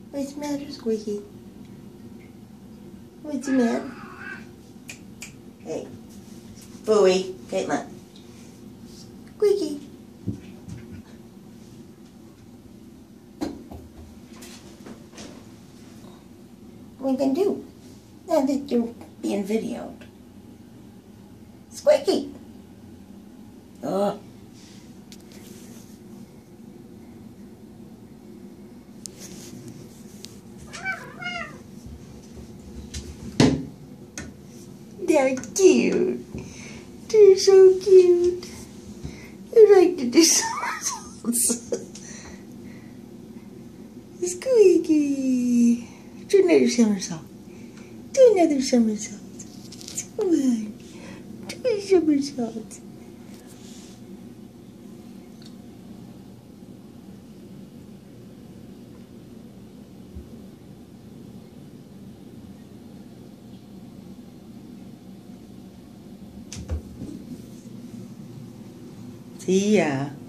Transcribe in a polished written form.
What's the matter, Squeaky? What's the matter? Hey. Bowie, Caitlin. Squeaky. What are you going to do now that you're being videoed? Squeaky. Oh. They're cute. They're so cute. I like to do somersaults. Squeaky. Do another somersault. Do another somersault. Come on. Do a somersault. See ya.